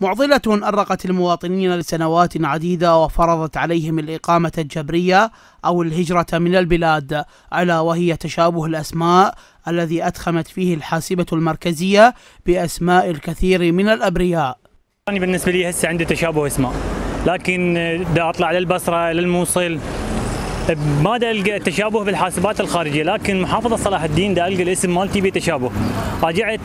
معضلة أرقت المواطنين لسنوات عديدة وفرضت عليهم الإقامة الجبرية أو الهجرة من البلاد، ألا وهي تشابه الأسماء الذي أدخمت فيه الحاسبة المركزية بأسماء الكثير من الأبرياء. أنا بالنسبة لي هسه عندي تشابه اسماء، لكن دا أطلع للبصرة للموصل ما دا ألقى تشابه بالحاسبات الخارجية، لكن محافظة صلاح الدين دا ألقى الاسم مالتي بتشابه. راجعت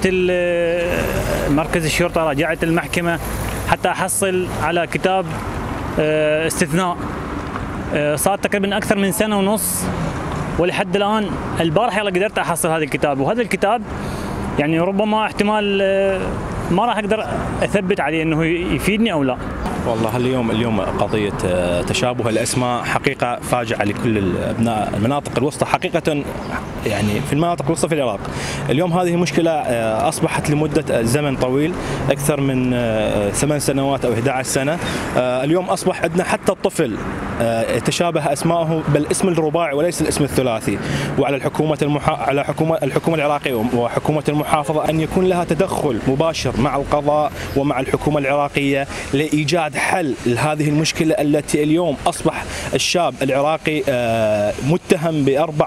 مركز الشرطة، راجعت المحكمة حتى أحصل على كتاب استثناء. صار تقريبا أكثر من سنة ونص، ولحد الآن البارحة قدرت أحصل هذا الكتاب، وهذا الكتاب يعني ربما احتمال ما راح أقدر أثبت عليه أنه يفيدني أو لا. والله اليوم قضية تشابه الأسماء حقيقة فاجعة لكل أبناء المناطق الوسطى، حقيقة يعني في المناطق الوسطى في العراق. اليوم هذه مشكلة أصبحت لمدة زمن طويل، أكثر من 8 سنوات أو 11 سنة. اليوم أصبح عندنا حتى الطفل تشابه أسماءه بالاسم الرباعي وليس الاسم الثلاثي، وعلى الحكومة العراقية وحكومة المحافظة أن يكون لها تدخل مباشر مع القضاء ومع الحكومة العراقية لإيجاد حل لهذه المشكلة التي اليوم أصبح الشاب العراقي متهم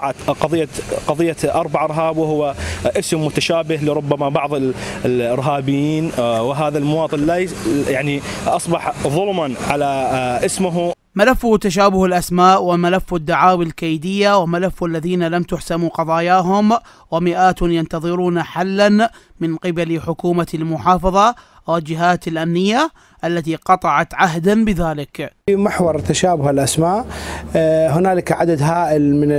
قضية 4 إرهاب، وهو اسم متشابه لربما بعض الإرهابيين، وهذا المواطن لا يعني أصبح ظلما على اسمه. ملف تشابه الأسماء وملف الدعاوى الكيدية وملف الذين لم تحسم قضاياهم ومئات ينتظرون حلا من قبل حكومة المحافظة والجهات الأمنية التي قطعت عهدا بذلك. في محور تشابه الأسماء هنالك عدد هائل من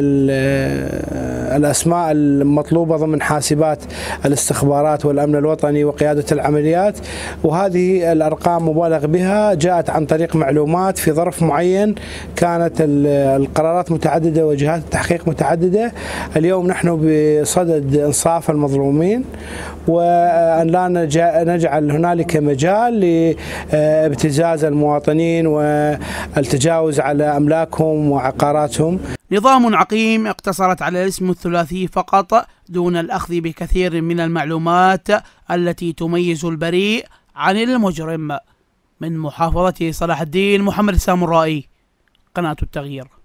الأسماء المطلوبة ضمن حاسبات الاستخبارات والأمن الوطني وقيادة العمليات، وهذه الأرقام مبالغ بها جاءت عن طريق معلومات في ظرف معين. كانت القرارات متعددة وجهات التحقيق متعددة. اليوم نحن بصدد إنصاف المظلومين، وأن لا نجعل هنالك مجال لابتزاز المواطنين والتجاوز على أملاكهم وعقاراتهم. نظام عقيم اقتصرت على الاسم الثلاثي فقط دون الأخذ بكثير من المعلومات التي تميز البريء عن المجرم. من محافظة صلاح الدين، محمد السامرائي، قناة التغيير.